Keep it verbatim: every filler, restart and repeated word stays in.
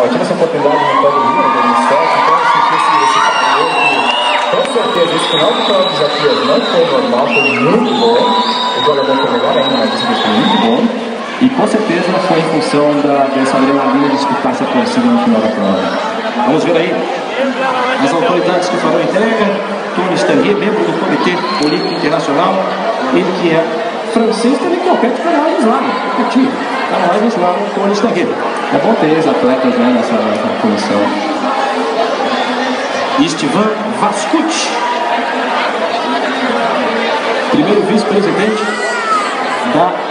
eu tive essa oportunidade no Pé do Rio, em dois mil e sete, então eu senti esse, esse calor que, com certeza, esse final de prova de desafios não foi normal, foi muito bom. O do alemão foi melhor ainda, mas esse foi muito bom. E com certeza foi em função da, dessa adrenalina de disputar essa torcida no final da prova. Vamos ver aí as autoridades que farão a entrega. Tony Stanguet, membro do Comitê Olímpico Internacional, ele que é francês, também compete para a Islândia, competir para a Islândia, Tony Stanguet. É bom ter ex-atletas, né, nessa, nessa comissão. Istvan Vascucci, primeiro vice-presidente da